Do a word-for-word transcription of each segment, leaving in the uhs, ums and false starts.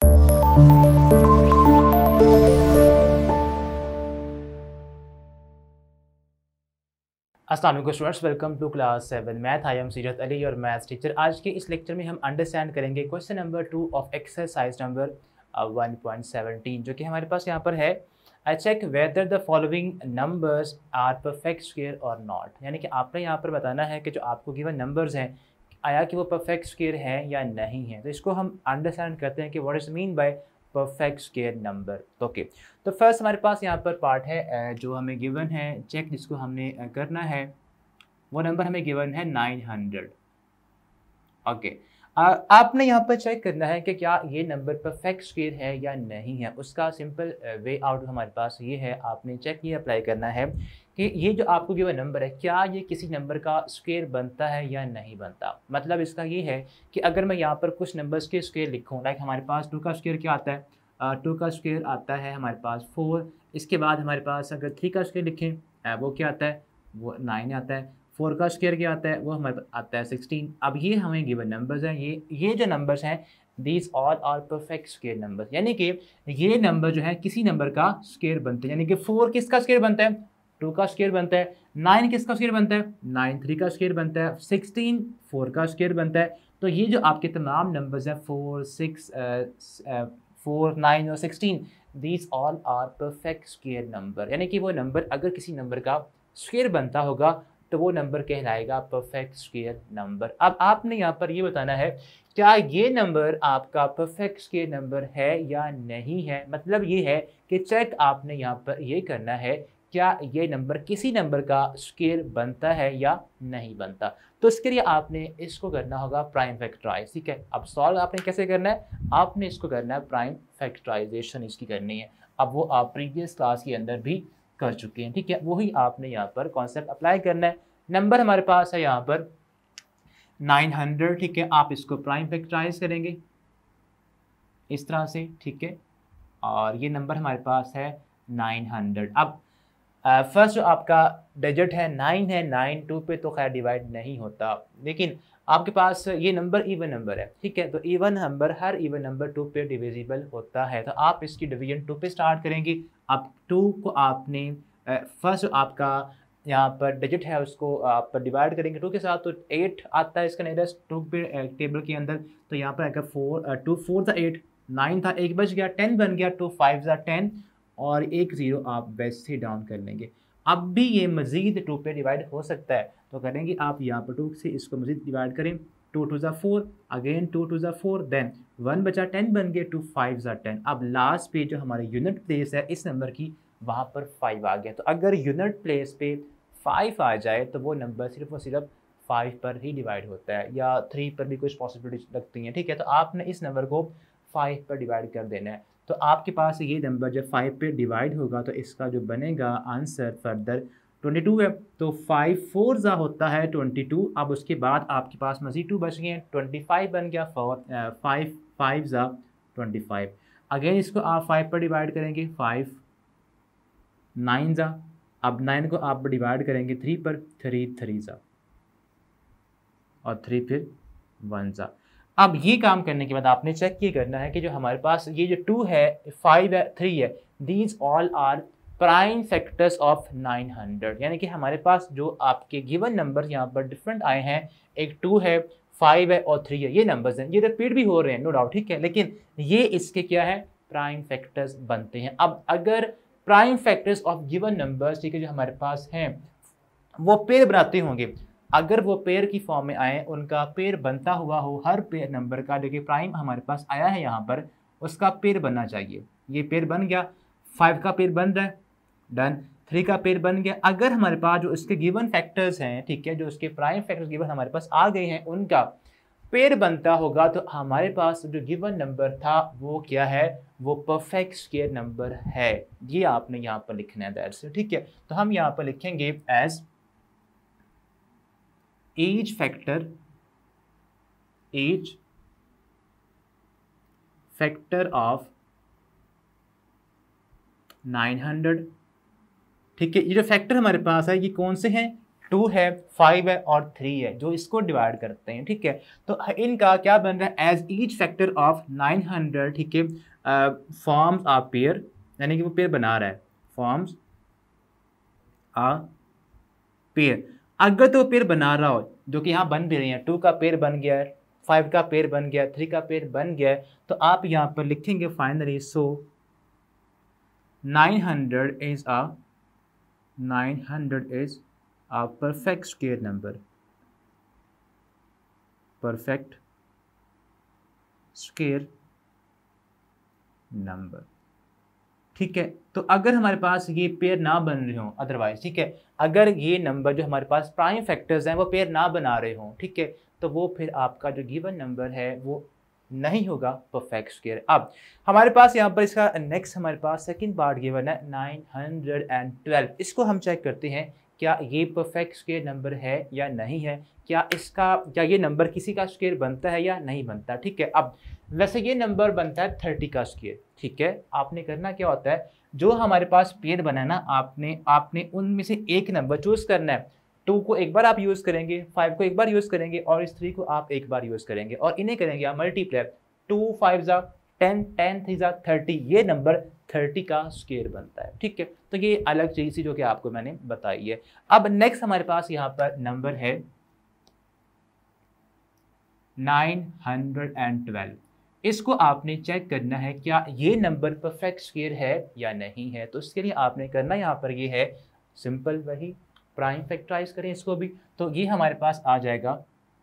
अस्सलाम वालेकुम students, welcome to class seven math. I am Seerat Ali और मैथ्स टीचर। आज के इस लेक्चर में हम अंडरस्टैंड करेंगे question number two of exercise number one point seventeen, जो कि हमारे पास यहाँ पर है। I check whether the following numbers are perfect square और नॉट। यानी कि आपने यहाँ पर बताना है कि जो आपको गिवन नंबर्स हैं आया कि वो परफेक्ट स्क्वायर हैं या नहीं है। तो इसको हम अंडरस्टैंड करते हैं कि what is mean by perfect square number. Okay, तो फर्स्ट हमारे पास यहाँ पर पार्ट है जो हमें गिवन है चेक, जिसको हमने करना है। वो नंबर हमें गिवन है नाइन हंड्रेड। ओके, आपने यहाँ पर चेक करना है कि क्या ये नंबर परफेक्ट स्क्वायर है या नहीं है। उसका सिंपल वे आउट हमारे पास ये है, आपने चेक ये अप्लाई करना है कि ये जो आपको गिवन नंबर है क्या ये किसी नंबर का स्क्वायर बनता है या नहीं बनता। मतलब इसका ये है कि अगर मैं यहाँ पर कुछ नंबर्स के स्क्वायर लिखूँ, लाइक हमारे पास टू का स्क्वायर क्या आता है, टू का स्क्वायर आता है हमारे पास फोर। इसके बाद हमारे पास अगर थ्री का स्क्वायर लिखें वो क्या आता है, वो नाइन आता है। फोर का स्क्वायर क्या आता है, वो हमारे पास आता है सिक्सटीन। अब ये हमें गिवन नंबर्स हैं, ये ये जो नंबर्स हैं these all are perfect square numbers. यानी कि ये नंबर जो है किसी नंबर का स्क्वायर बनते हैं। यानी कि फोर किसका स्क्वायर बनता है, टू का स्क्वायर बनता है। नाइन किसका स्क्वायर बनता है, नाइन थ्री का स्क्वायर बनता है। सिक्सटीन फोर का स्क्वायर बनता है। तो ये जो आपके तमाम नंबर्स हैं फोर सिक्स फोर नाइन और sixteen, these all are perfect square number. यानी कि वो नंबर अगर किसी नंबर का स्क्वायर बनता होगा तो वो नंबर कहलाएगा परफेक्ट स्क्वायर नंबर। अब आपने यहाँ पर ये बताना है क्या ये नंबर आपका परफेक्ट स्क्वायर नंबर है या नहीं है। मतलब ये है कि चेक आपने यहाँ पर ये करना है क्या ये नंबर किसी नंबर का स्क्वायर बनता है या नहीं बनता। तो इसके लिए आपने इसको करना होगा प्राइम फैक्टराइज। ठीक है, अब सॉल्व आपने कैसे करना है, आपने इसको करना है प्राइम फैक्टराइजेशन इसकी करनी है। अब वो आप प्रीवियस क्लास के अंदर भी कर चुके हैं। ठीक है, वही आपने यहाँ पर कॉन्सेप्ट अप्लाई करना है। नंबर हमारे पास है यहाँ पर नाइन हंड्रेड। ठीक है, आप इसको प्राइम फैक्टराइज करेंगे इस तरह से। ठीक है, और ये नंबर हमारे पास है नाइन हंड्रेड। अब फर्स्ट uh, जो आपका डिजिट है नाइन है, नाइन टू पे तो खैर डिवाइड नहीं होता, लेकिन आपके पास ये नंबर इवन नंबर है। ठीक है, तो इवन नंबर हर इवन नंबर टू पे डिविजिबल होता है। तो आप इसकी डिवीजन टू पे स्टार्ट करेंगे। अब टू को आपने फर्स्ट uh, आपका यहाँ पर डिजिट है उसको आप डिवाइड करेंगे टू के साथ, तो एट आता है इसका नियरेस्ट टू पे टेबल के अंदर। तो यहाँ पर अगर फोर टू फोर था एट, नाइन था एक बच गया, टेन बन गया, टू फाइव ज़ा टेन और एक ज़ीरो आप वैसे ही डाउन कर लेंगे। अब भी ये मज़ीद टू पे डिवाइड हो सकता है, तो करेंगे आप यहाँ पर टू से इसको मज़ीद डिवाइड करें। टू टू ज़ा फोर, अगेन टू टू ज़ा फोर, देन वन बचा, टेन बन गया, टू फाइव ज़ा टेन। अब लास्ट पे जो हमारे यूनिट प्लेस है इस नंबर की, वहाँ पर फाइव आ गया। तो अगर यूनिट प्लेस पे फाइव आ जाए तो वो नंबर सिर्फ और सिर्फ फाइव पर ही डिवाइड होता है, या थ्री पर भी कुछ पॉसिबिलिटी लगती हैं। ठीक है, तो आपने इस नंबर को फाइव पर डिवाइड कर देना है। तो आपके पास ये नंबर जब फाइव पे डिवाइड होगा तो इसका जो बनेगा आंसर फर्दर ट्वेंटी टू है। तो फाइव फोर ज़ा होता है ट्वेंटी टू। अब उसके बाद आपके पास मज़ीद टू बच गए हैं, ट्वेंटी फाइव बन गया। फोर फाइव फाइव ज़ा ट्वेंटी फाइव। अगेन इसको आप फाइव पर डिवाइड करेंगे, फाइव नाइन ज़ा। अब नाइन को आप डिवाइड करेंगे थ्री पर, थ्री थ्री ज़ा और थ्री फिर वन ज़ा। अब ये काम करने के बाद आपने चेक ये करना है कि जो हमारे पास ये जो टू है, फाइव है, थ्री है, these all are prime factors of nine hundred. यानी कि हमारे पास जो आपके गिवन नंबर यहाँ पर डिफरेंट आए हैं, एक टू है, फाइव है और थ्री है, ये नंबर्स हैं, ये रिपीट भी हो रहे हैं नो डाउट। ठीक है, लेकिन ये इसके क्या है, प्राइम फैक्टर्स बनते हैं। अब अगर prime factors of given numbers, ठीक है, जो हमारे पास हैं वो पेयर बनाते होंगे, अगर वो पेयर की फॉर्म में आए, उनका पेयर बनता हुआ हो, हर पेयर नंबर का जो कि प्राइम हमारे पास आया है यहाँ पर उसका पेयर बनना चाहिए। ये पेयर बन गया, फाइव का पेयर बन रहा है, डन। थ्री का पेयर बन गया। अगर हमारे पास जो उसके गिवन फैक्टर्स हैं, ठीक है, जो उसके प्राइम फैक्टर्स गिवन हमारे पास आ गए हैं, उनका पेयर बनता होगा, तो हमारे पास जो गिवन नंबर था वो क्या है, वो परफेक्ट स्क्वायर नंबर है। ये आपने यहाँ पर लिखना है दैट्स इट। ठीक है, तो हम यहाँ पर लिखेंगे as each factor each factor of nine hundred. ठीक है, ये जो फैक्टर हमारे पास है ये कौन से हैं, टू है, फाइव है और थ्री है जो इसको डिवाइड करते हैं, ठीक है। तो इनका क्या बन रहा है, as each factor of nine hundred, ठीक है, फॉर्म्स आ पेयर, यानी कि वो पेयर बना रहा है, फॉर्म्स आ पेयर। अगर तो पेयर बना रहा हो, जो कि यहाँ बन भी रही है, टू का पेयर बन गया है, फाइव का पेयर बन गया, थ्री का पेयर बन गया है, तो आप यहाँ पर लिखेंगे finally so nine hundred is a nine hundred is a perfect square number, perfect square number, ठीक है। तो अगर हमारे पास ये पेयर ना बन रहे हो अदरवाइज, ठीक है, अगर ये नंबर जो हमारे पास प्राइम फैक्टर्स हैं वो पेयर ना बना रहे हो, ठीक है, तो वो फिर आपका जो गिवन नंबर है वो नहीं होगा परफेक्ट स्क्वायर। अब हमारे पास यहाँ पर इसका नेक्स्ट हमारे पास सेकंड पार्ट गिवन है नाइन हंड्रेड ट्वेल्व। इसको हम चेक करते हैं क्या ये परफेक्ट स्क्वायर नंबर है या नहीं है, क्या इसका क्या ये नंबर किसी का स्क्वायर बनता है या नहीं बनता, ठीक है। अब वैसे ये नंबर बनता है थर्टी का स्क्वायर, ठीक है। आपने करना क्या होता है, जो हमारे पास पेयर बना है ना, आपने आपने उनमें से एक नंबर चूज करना है। टू को एक बार आप यूज़ करेंगे, फाइव को एक बार यूज़ करेंगे और इस थ्री को आप एक बार यूज़ करेंगे और इन्हें करेंगे आप मल्टीप्लाई, टू फाइव जा टेन, टेन थ्री जा थर्टी, ये नंबर थर्टी का स्क्वायर बनता है, ठीक है। तो ये अलग चीज़ थी जो कि आपको मैंने बताई है। अब नेक्स्ट हमारे पास यहाँ पर नंबर है नाइन हंड्रेड ट्वेल्व। इसको आपने चेक करना है क्या ये नंबर परफेक्ट स्क्वायर है या नहीं है। तो इसके लिए आपने करना यहाँ पर ये है सिंपल, वही प्राइम फैक्टराइज करें इसको भी, तो ये हमारे पास आ जाएगा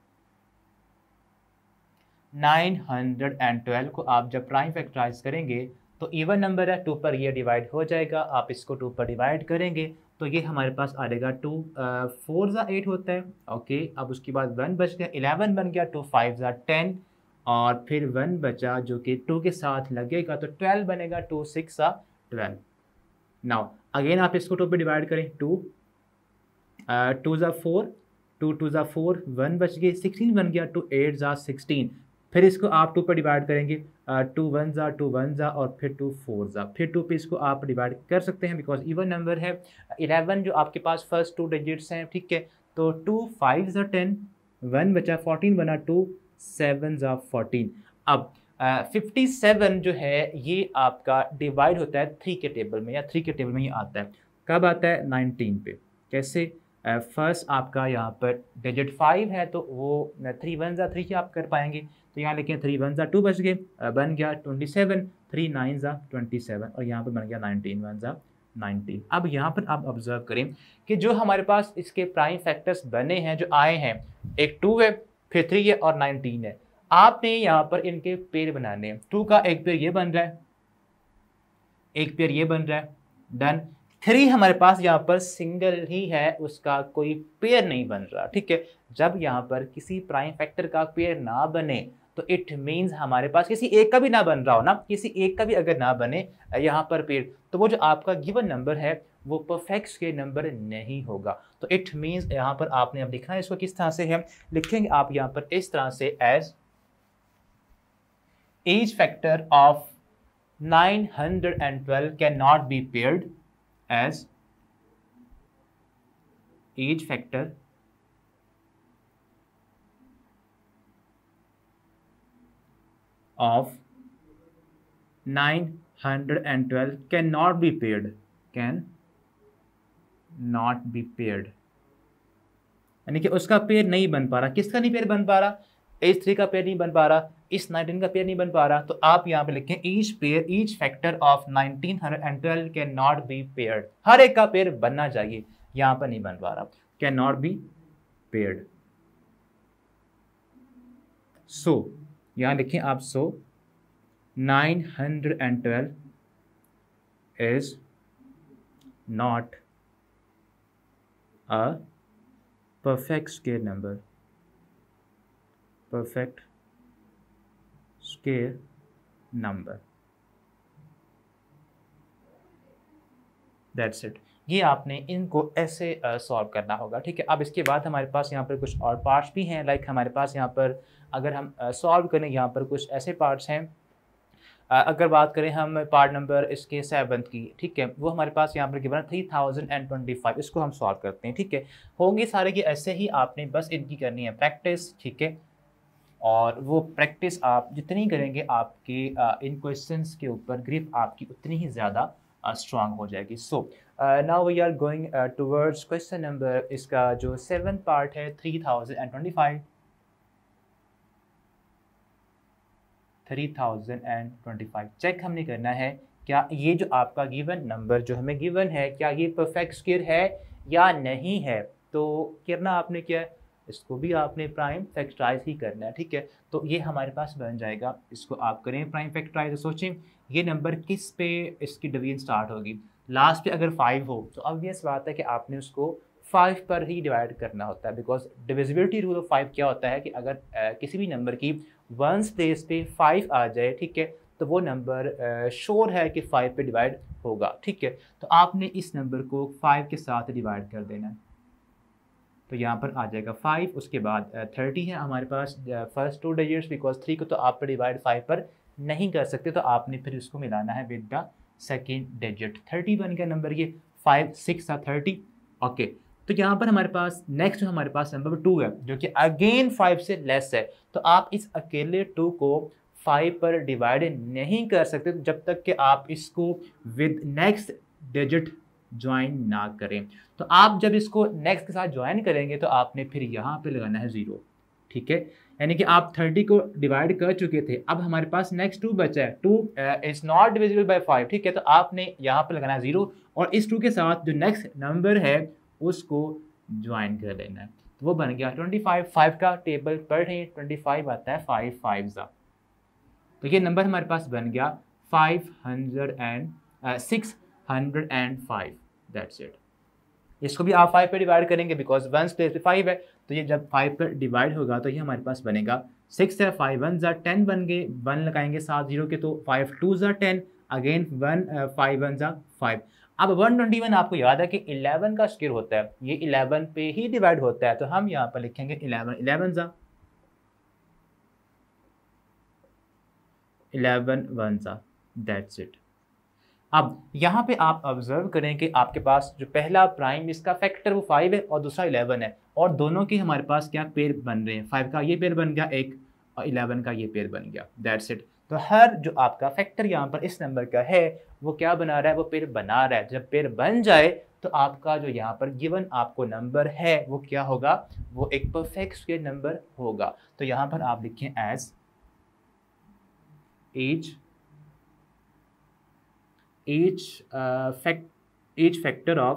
नाइन हंड्रेड ट्वेल्व को आप जब प्राइम फैक्टराइज करेंगे तो इवन नंबर है, टू पर ये डिवाइड हो जाएगा, आप इसको टू पर डिवाइड करेंगे तो ये हमारे पास आ जाएगा टू, फोर ज़ा एट होता है, ओके। अब उसके बाद वन बच गया, इलेवन बन गया, टू फाइव ज़ा टेन और फिर वन बचा जो कि टू के साथ लगेगा तो ट्वेल्व बनेगा, टू सिक्स ज़ा ट्वेल्व। नाउ अगेन आप इसको टू पे डिवाइड करें, टू टू ज़ा फोर, टू टू ज़ा फोर, वन बच गए, सिक्सटीन बन गया, टू एट ज़ा सिक्सटीन। फिर इसको आप टू पर डिवाइड करेंगे, टू वन ज़ा टू वन ज़ा और फिर टू फोर ज़ा, फिर टू पे इसको आप डिवाइड कर सकते हैं बिकॉज इवन नंबर है। इलेवन जो आपके पास फर्स्ट टू डिजिट्स हैं, ठीक है, तो टू फाइव ज़ा टेन, वन बचा, फोर्टीन बना, टू सेवन ज़ा फोर्टीन। अब फिफ्टी uh, सेवन जो है ये आपका डिवाइड होता है थ्री के टेबल में, या थ्री के टेबल में ये आता है, कब आता है, नाइनटीन पे। कैसे, फर्स्ट uh, आपका यहाँ पर डिजिट फाइव है तो वो थ्री वन ज़ा थ्री आप कर पाएंगे, तो यहाँ लिखें थ्री वन ज़ा टू बच गए, uh, बन गया ट्वेंटी सेवन, थ्री नाइन ज़ा ट्वेंटी सेवन और यहाँ पर बन गया नाइनटीन, वन ज़ा नाइनटीन। अब यहाँ पर आप ऑब्जर्व करें कि जो हमारे पास इसके प्राइम फैक्टर्स बने हैं, जो आए हैं, एक टू है, फिर थ्री है और नाइनटीन है। आपने यहाँ पर इनके पेयर बनाने हैं, टू का एक पेयर ये बन रहा है, एक पेयर ये बन रहा है, डन। थ्री हमारे पास यहाँ पर सिंगल ही है, उसका कोई पेयर नहीं बन रहा, ठीक है। जब यहाँ पर किसी प्राइम फैक्टर का पेयर ना बने तो इट मीन्स हमारे पास किसी एक का भी ना बन रहा हो ना, किसी एक का भी अगर ना बने यहाँ पर पेयर, तो वो जो आपका गिवन नंबर है वो परफेक्ट स्क्वायर नंबर नहीं होगा। तो इट मीन्स यहाँ पर आपने अब लिखना है, इसको किस तरह से है लिखेंगे आप यहाँ पर इस तरह से, as each factor of nine hundred twelve cannot be paired, as each factor of nine hundred twelve cannot be paired, can not be paired, यानी कि उसका पेयर नहीं बन पा रहा। किसका नहीं पेयर बन पा रहा, एच थ्री का पेयर नहीं बन पा रहा, इस नाइनटीन का पेयर नहीं बन पा रहा। तो आप यहाँ पे लिखें each pair, each factor of nineteen twelve can not be paired, हर एक का पेयर बनना चाहिए, यहाँ पर नहीं बन पा रहा, can not be paired. So यहाँ लिखें आप, so nine hundred twelve is not a perfect square number, perfect square number, that's it। ये आपने इनको ऐसे सॉल्व uh, करना होगा, ठीक है। अब इसके बाद हमारे पास यहाँ पर कुछ और पार्ट्स भी हैं, लाइक हमारे पास यहाँ पर अगर हम सॉल्व uh, करें, यहाँ पर कुछ ऐसे पार्ट्स हैं अगर बात करें हम पार्ट नंबर इसके सेवन्थ की, ठीक है, वो हमारे पास यहाँ पर गिवन है three thousand and twenty five. इसको हम सॉल्व करते हैं, ठीक है। होंगे सारे कि ऐसे ही आपने बस इनकी करनी है प्रैक्टिस, ठीक है, और वो प्रैक्टिस आप जितनी करेंगे आपके इन क्वेश्चंस के ऊपर ग्रिप आपकी उतनी ही ज़्यादा स्ट्रांग हो जाएगी। So now we are going towards question number, इसका जो सेवन पार्ट है three thousand and twenty five three thousand and twenty five. Check हमने करना है क्या ये जो आपका गिवन नंबर जो हमें गिवन है क्या ये परफेक्ट स्क्वायर है या नहीं है। तो करना आपने क्या है, इसको भी आपने प्राइम फैक्टराइज ही करना है, ठीक है। तो ये हमारे पास बन जाएगा, इसको आप करें प्राइम फैक्टराइज। सोचें ये नंबर किस पे इसकी डिवीजन स्टार्ट होगी, लास्ट पे अगर फाइव हो तो ऑब्वियस बात है कि आपने उसको फाइव पर ही डिवाइड करना होता है, because divisibility rule of five क्या होता है कि अगर आ, किसी भी नंबर की वंस प्लेस पे फाइव आ जाए, ठीक है, तो वो नंबर श्योर है कि फाइव पे डिवाइड होगा, ठीक है। तो आपने इस नंबर को फाइव के साथ डिवाइड कर देना है, तो यहाँ पर आ जाएगा फाइव, उसके बाद थर्टी है हमारे पास first two digits, because three को तो आप डिवाइड फाइव पर नहीं कर सकते, तो आपने फिर इसको मिलाना है with the second digit. Thirty बन गया नंबर, ये फाइव सिक्स था थर्टी, ओके। तो यहाँ पर हमारे पास नेक्स्ट हमारे पास नंबर टू है जो कि अगेन फाइव से लेस है, तो आप इस अकेले टू को फाइव पर डिवाइड नहीं कर सकते जब तक कि आप इसको विद नेक्स्ट डिजिट ज्वाइन ना करें। तो आप जब इसको नेक्स्ट के साथ ज्वाइन करेंगे तो आपने फिर यहाँ पे लगाना है ज़ीरो, ठीक है। यानी कि आप थर्टी को डिवाइड कर चुके थे, अब हमारे पास नेक्स्ट टू बचा है, two is not divisible by five, ठीक है। तो आपने यहाँ पे लगाना है ज़ीरो और इस टू के साथ जो नेक्स्ट नंबर है उसको ज्वाइन कर लेना है, तो वो बन गया ट्वेंटी फाइव। फाइव का टेबल पढ़ें, ट्वेंटी फाइव आता है फाइव फाइव ज़ा, तो ये नंबर हमारे पास बन गया five hundred and six hundred and five, that's it. इसको भी आप फाइव पे डिवाइड करेंगे बिकॉज वंस प्लेस पे फाइव है, तो ये जब फाइव पर डिवाइड होगा तो ये हमारे पास बनेगा सिक्स है, फाइव वन ज़ा टेन बन गए, वन लगाएंगे साथ जीरो के, तो फाइव टू ज़ा ten, again one five one ज़ा फाइव। अब वन ट्वेंटी वन आपको याद है कि इलेवन का स्क्वायर होता है, ये इलेवन पे ही डिवाइड होता है, तो हम यहाँ पर लिखेंगे इलेवन, इलेवन ज़ा इलेवन वन ज़ा, दैट्स इट। अब यहाँ पे आप ऑब्जर्व करें कि आपके पास जो पहला प्राइम इसका फैक्टर वो फाइव है और दूसरा इलेवन है, और दोनों के हमारे पास क्या पेयर बन रहे हैं, फाइव का ये पेयर बन गया एक और इलेवन का ये पेयर बन गया, दैट्स इट। तो हर जो आपका फैक्टर यहाँ पर इस नंबर का है वो क्या बना रहा है, वो पेयर बना रहा है। जब पेयर बन जाए तो आपका जो यहाँ पर गिवन आपको नंबर है वो क्या होगा, वो एक परफेक्ट स्क्वायर नंबर होगा। तो यहाँ पर आप लिखें as as each uh, fact each factor of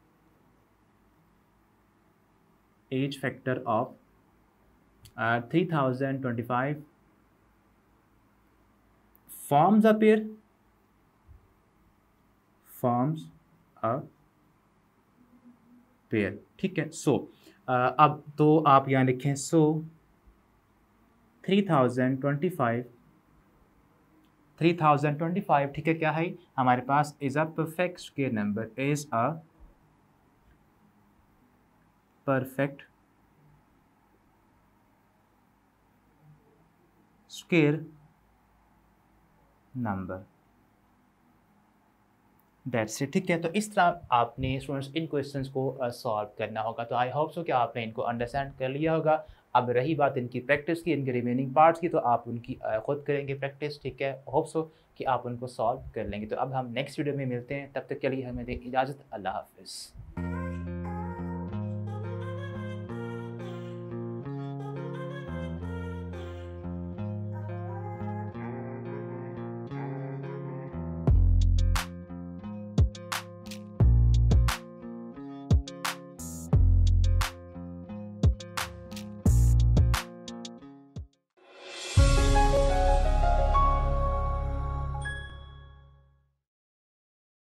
each factor of uh, three thousand twenty-five forms a pair forms a pair, ठीक है। सो so, uh, अब तो आप यहाँ लिखें so three thousand twenty five three thousand twenty five, ठीक है, क्या है हमारे पास, is a perfect square number, is a perfect square number, that's it, ठीक है। तो इस तरह आपने स्टूडेंट्स इन क्वेश्चंस को सॉल्व uh, करना होगा। तो आई होप सो कि आपने इनको अंडरस्टैंड कर लिया होगा। अब रही बात इनकी प्रैक्टिस की, इनके रिमेनिंग पार्ट्स की, तो आप उनकी uh, खुद करेंगे प्रैक्टिस, ठीक है। होप सो कि आप उनको सॉल्व कर लेंगे। तो अब हम नेक्स्ट वीडियो में मिलते हैं, तब तक के लिए हमें दें इजाज़त, अल्लाह हाफिज़।